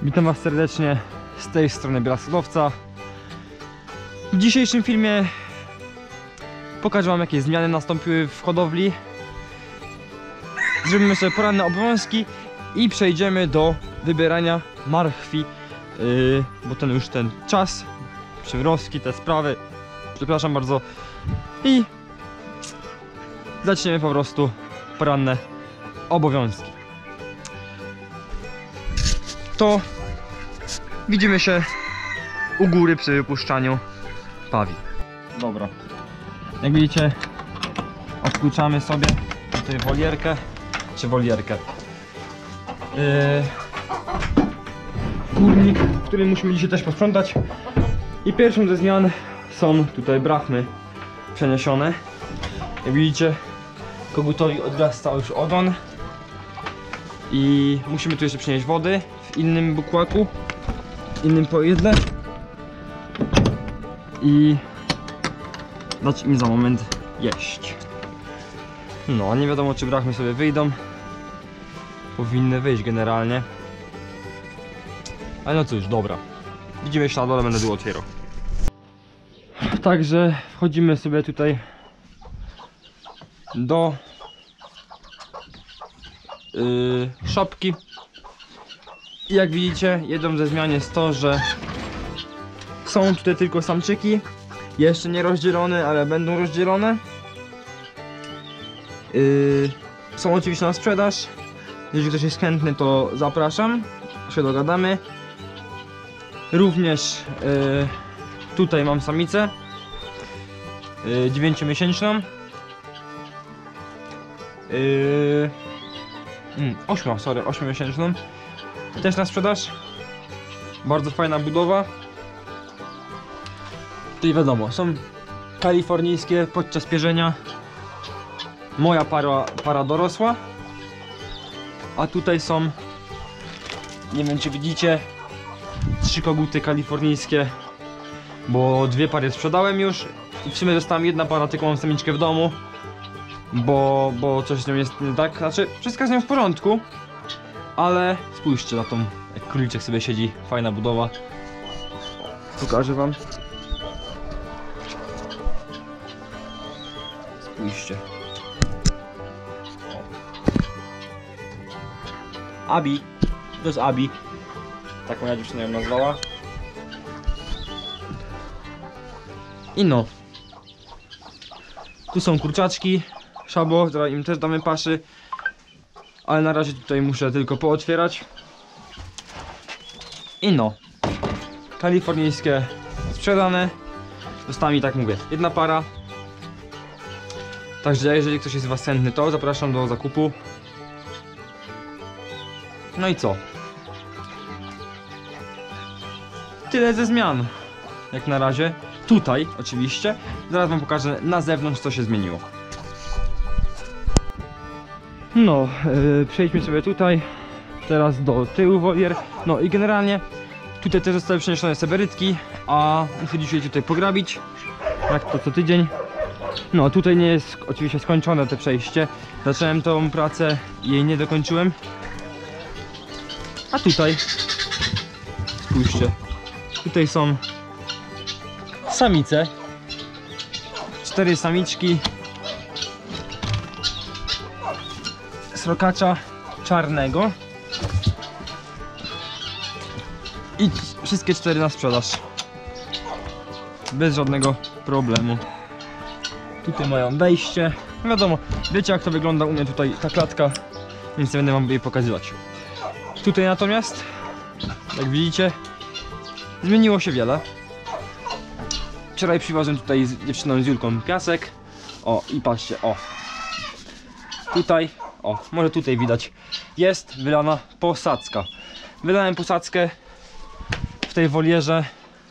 Witam Was serdecznie z tej strony Bielaskudowca. W dzisiejszym filmie pokażę Wam, jakie zmiany nastąpiły w hodowli. Zrobimy sobie poranne obowiązki i przejdziemy do wybierania marchwi, bo ten już ten czas, przymrozki, te sprawy, przepraszam bardzo, i zaczniemy po prostu poranne obowiązki. To widzimy się u góry przy wypuszczaniu pawi. Dobra, jak widzicie, odkluczamy sobie tutaj wolierkę, czy wolierkę, kurnik, który musimy dzisiaj też posprzątać. I pierwszą ze zmian są tutaj brachmy przeniesione. Jak widzicie, kogutowi odrasta już ogon i musimy tu jeszcze przenieść wody w innym bukłaku, innym pojedle i dać im za moment jeść. No, nie wiadomo, czy brachmy sobie wyjdą. Powinny wyjść generalnie. Ale no cóż, dobra. Widzimy się na dole, będę tu otwierał. Także wchodzimy sobie tutaj do szopki. I jak widzicie, jedną ze zmian jest to, że są tutaj tylko samczyki. Jeszcze nie rozdzielone, ale będą rozdzielone. Są oczywiście na sprzedaż. Jeżeli ktoś jest chętny, to zapraszam, się dogadamy. Również tutaj mam samicę 9-miesięczną, 8-miesięczną, też na sprzedaż. Bardzo fajna budowa. Tutaj wiadomo, są kalifornijskie podczas pierzenia. Moja para dorosła. A tutaj są, nie wiem czy widzicie, 3 koguty kalifornijskie, bo 2 pary sprzedałem już i w sumie dostałem 1 para, tylko mam samiczkę w domu, bo coś z nią jest nie tak, znaczy wszystko z nią w porządku, ale spójrzcie na tą, jak króliczek sobie siedzi, fajna budowa. Pokażę Wam. Spójrzcie. Abi, to jest Abi, tak moja dziewczyna ją nazwała. I no, tu są kurczaczki, szabo, zaraz im też damy paszy, ale na razie tutaj muszę tylko pootwierać. I no, kalifornijskie sprzedane, została mi, tak mówię, 1 para. Także jeżeli ktoś jest z Was chętny, to zapraszam do zakupu. No i co? Tyle ze zmian, jak na razie. Tutaj oczywiście. Zaraz Wam pokażę na zewnątrz, co się zmieniło. No, przejdźmy sobie tutaj. Teraz do tyłu wolier. No i generalnie tutaj też zostały przeniesione seberytki, a muszę dzisiaj tutaj pograbić, jak to co tydzień. No tutaj nie jest oczywiście skończone to przejście. Zacząłem tą pracę i jej nie dokończyłem. A tutaj, spójrzcie, tutaj są samice, 4 samiczki srokacza czarnego i wszystkie 4 na sprzedaż, bez żadnego problemu. Tutaj mają wejście, wiadomo, wiecie jak to wygląda u mnie tutaj ta klatka, więc nie będę Wam jej pokazywać. Tutaj natomiast, jak widzicie, zmieniło się wiele. Wczoraj przywiozłem tutaj z dziewczyną, z Julką, piasek. O, i patrzcie, o. Tutaj, o, może tutaj widać, jest wylana posadzka. Wylałem posadzkę w tej wolierze.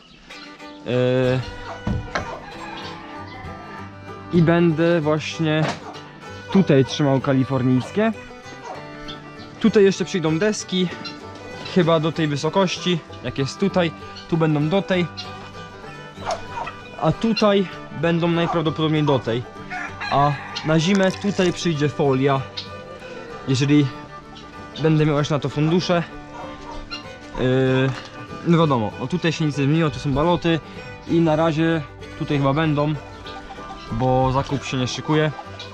I będę właśnie tutaj trzymał kalifornijskie. Tutaj jeszcze przyjdą deski, chyba do tej wysokości, jak jest tutaj, tu będą do tej, a tutaj będą najprawdopodobniej do tej, a na zimę tutaj przyjdzie folia, jeżeli będę miał jeszcze na to fundusze. No wiadomo, o tutaj się nic nie zmieniło, tu są baloty i na razie tutaj chyba będą, bo zakup się nie szykuje.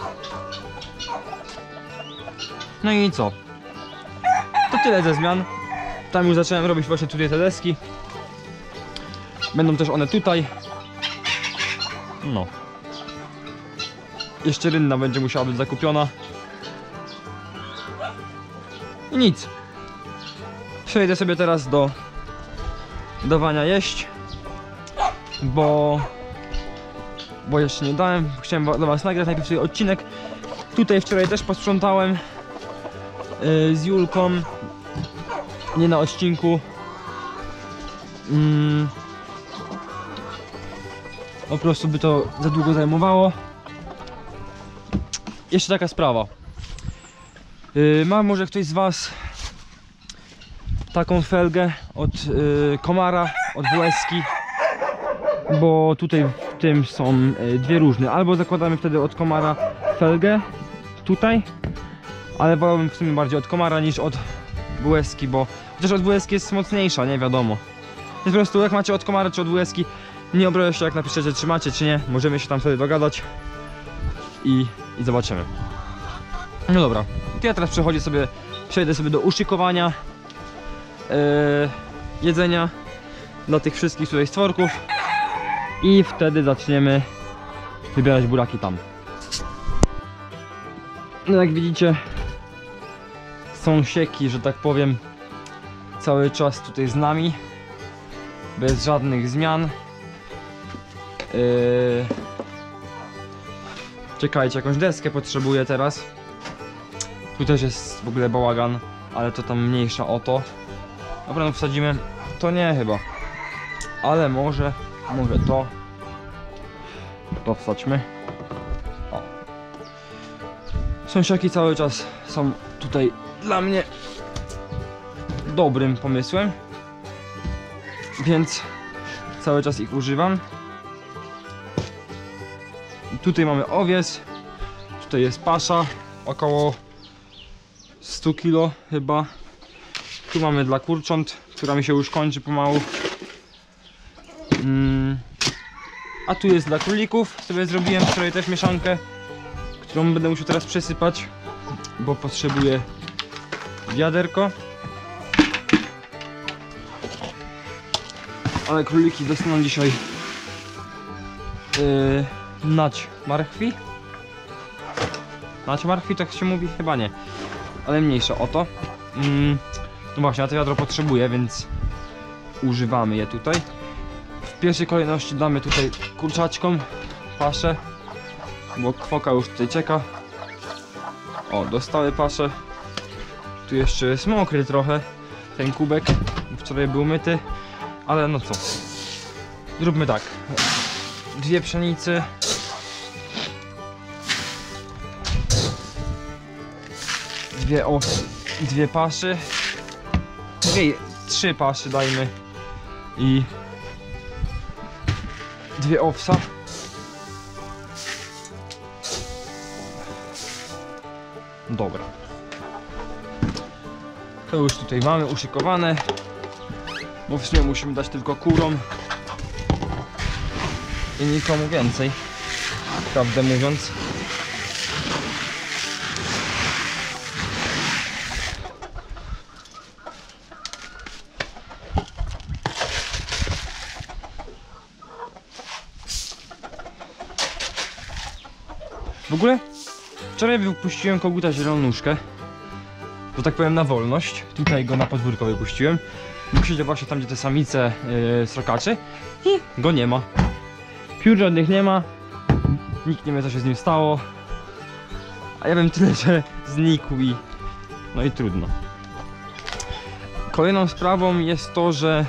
No i co? To tyle ze zmian. Tam już zacząłem robić właśnie tutaj te deski. Będą też one tutaj. No. Jeszcze rynna będzie musiała być zakupiona. I nic. Przejdę sobie teraz do dawania jeść, bo jeszcze nie dałem. Chciałem dla was nagrać najpierw sobie odcinek. Tutaj wczoraj też posprzątałem z Julką. Nie na odcinku. Po prostu by to za długo zajmowało. Jeszcze taka sprawa. Ma może ktoś z was taką felgę od Komara, od WS-ki? Bo tutaj w tym są dwie różne. Albo zakładamy wtedy od Komara felgę tutaj, ale wolałbym w sumie bardziej od Komara niż od WS-ki, bo chociaż od WS-ki jest mocniejsza, nie wiadomo. Więc po prostu jak macie od Komara czy od WS-ki, nie obrażę się jak napiszecie, czy macie, czy nie. Możemy się tam wtedy dogadać i zobaczymy. No dobra, to ja teraz przejdę sobie do uszykowania jedzenia dla tych wszystkich tutaj stworków i wtedy zaczniemy wybierać buraki tam. No jak widzicie, są sieki, że tak powiem, cały czas tutaj z nami, bez żadnych zmian. Czekajcie, jakąś deskę potrzebuję teraz. Tu też jest w ogóle bałagan, ale to tam mniejsza o to. Dobra, no wsadzimy. To nie chyba. Ale może to wsadźmy. O. Sąsiaki cały czas są tutaj dla mnie dobrym pomysłem, więc cały czas ich używam. Tutaj mamy owiec, tutaj jest pasza, około 100 kg chyba. Tu mamy dla kurcząt, która mi się już kończy pomału. A tu jest dla królików, sobie zrobiłem wczoraj też mieszankę, którą będę musiał teraz przesypać, bo potrzebuję wiaderko. Ale króliki dostaną dzisiaj nać marchwi. Nać marchwi tak się mówi? Chyba nie. Ale mniejsza o to. No właśnie, a to wiadro potrzebuję, więc używamy je tutaj. W pierwszej kolejności damy tutaj kurczaczkom paszę, bo kwoka już tutaj czeka. O, dostały paszę. Tu jeszcze jest mokry trochę ten kubek. Wczoraj był myty, ale no co. Zróbmy tak. 2 pszenicy. Dwie paszy. 3 paszy dajmy. I 2 owsa. Dobra. To już tutaj mamy uszykowane. Bo w sumie musimy dać tylko kurom i nikomu więcej, prawdę mówiąc. W ogóle wczoraj wypuściłem koguta zielonuszkę, że tak powiem, na wolność. Tutaj go na podwórko wypuściłem. Bo siedział właśnie tam, gdzie te samice srokaczy i go nie ma. Piór żadnych nie ma. Nikt nie wie, co się z nim stało. A ja wiem tyle, że znikł i no i trudno. Kolejną sprawą jest to, że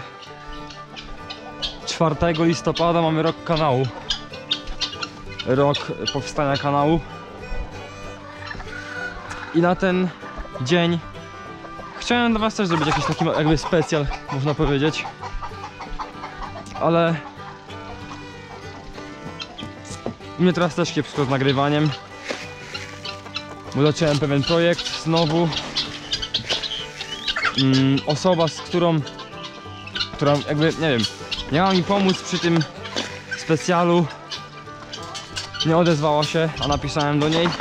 4 listopada mamy rok kanału. Rok powstania kanału. I na ten dzień chciałem dla was też zrobić jakiś taki jakby specjal, można powiedzieć. Ale u mnie teraz też kiepsko z nagrywaniem, bo zacząłem pewien projekt znowu. Osoba, z którą która jakby, nie wiem, miała mi pomóc przy tym specjalu. Nie odezwała się, a napisałem do niej.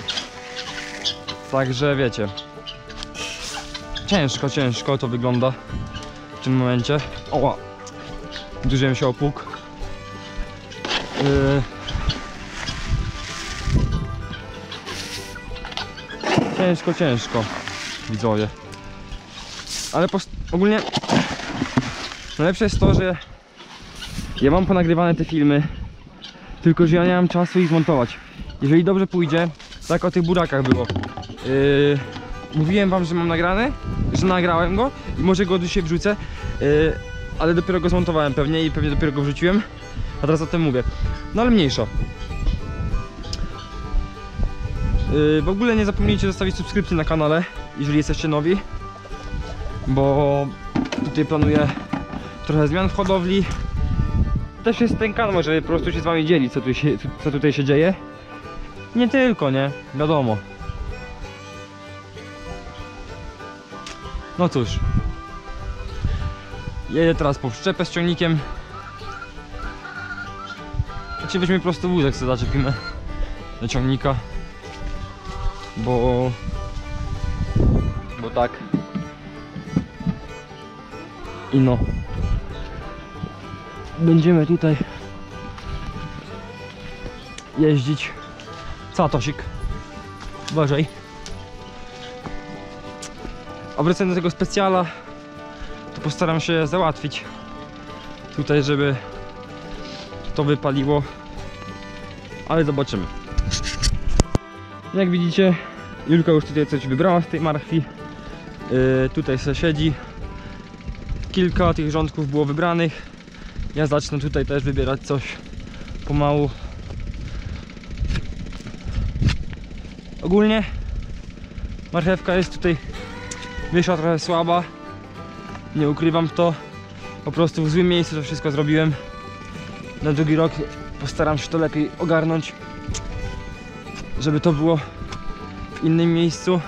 Także wiecie, ciężko to wygląda w tym momencie. Oła, uderzyłem się o pług. Ciężko, widzowie. Ale ogólnie najlepsze jest to, że ja mam ponagrywane te filmy, tylko że ja nie mam czasu ich zmontować. Jeżeli dobrze pójdzie, tak o tych burakach było. Mówiłem wam, że mam nagrany, że nagrałem go i może go dzisiaj wrzucę, ale dopiero go zmontowałem pewnie i pewnie dopiero go wrzuciłem, a teraz o tym mówię. No ale mniejsza. W ogóle nie zapomnijcie zostawić subskrypcji na kanale, jeżeli jesteście nowi, bo tutaj planuję trochę zmian w hodowli. Też jest ten kanał, żeby po prostu się z wami dzielić, co tutaj się dzieje. Nie tylko, nie? Wiadomo. No cóż. Jedę teraz po wszczepę z ciągnikiem. Znaczy weźmy prosto wózek, sobie zaczepimy do ciągnika. Bo tak. I no. Będziemy tutaj jeździć. Co, Tosik? Uważaj. A wracając do tego specjala, to postaram się załatwić tutaj, żeby to wypaliło. Ale zobaczymy. Jak widzicie, Julka już tutaj coś wybrała z tej marchwi. Tutaj se siedzi. Kilka tych rządków było wybranych. Ja zacznę tutaj też wybierać coś pomału. Ogólnie marchewka jest tutaj, wyszła trochę słaba. Nie ukrywam to. Po prostu w złym miejscu to wszystko zrobiłem. Na drugi rok postaram się to lepiej ogarnąć, żeby to było w innym miejscu,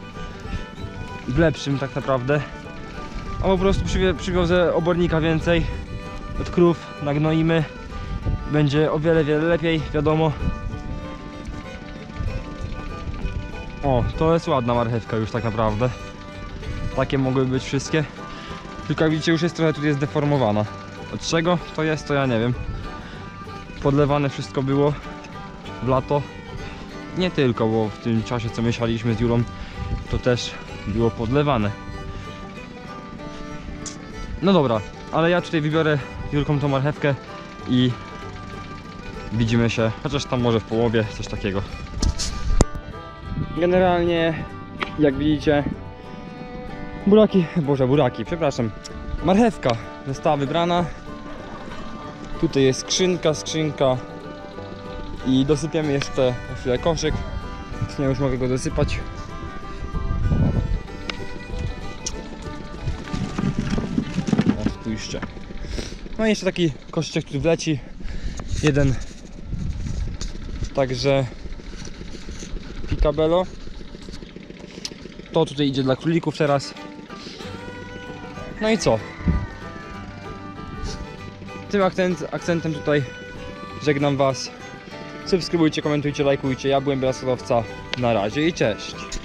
w lepszym tak naprawdę. A po prostu przywiozę obornika więcej od krów, nagnoimy, będzie o wiele lepiej, wiadomo. O, to jest ładna marchewka już tak naprawdę. Takie mogły być wszystkie. Tylko jak widzicie, już jest trochę tutaj zdeformowana. Od czego to jest, to ja nie wiem. Podlewane wszystko było w lato. Nie tylko, bo w tym czasie co mieszaliśmy z Julą, to też było podlewane. No dobra, ale ja tutaj wybiorę Julką tą marchewkę i widzimy się, chociaż tam może w połowie, coś takiego. Generalnie, jak widzicie, buraki, przepraszam, marchewka została wybrana. Tutaj jest skrzynka i dosypiemy jeszcze na chwilę koszyk. Ja już mogę go dosypać. O, spójrzcie. No i jeszcze taki koszyczek tu wleci. Jeden. Także Picabello. To tutaj idzie dla królików teraz. No i co? Tym akcentem tutaj żegnam was. Subskrybujcie, komentujcie, lajkujcie. Ja byłem Bielask Hodowca. Na razie i cześć.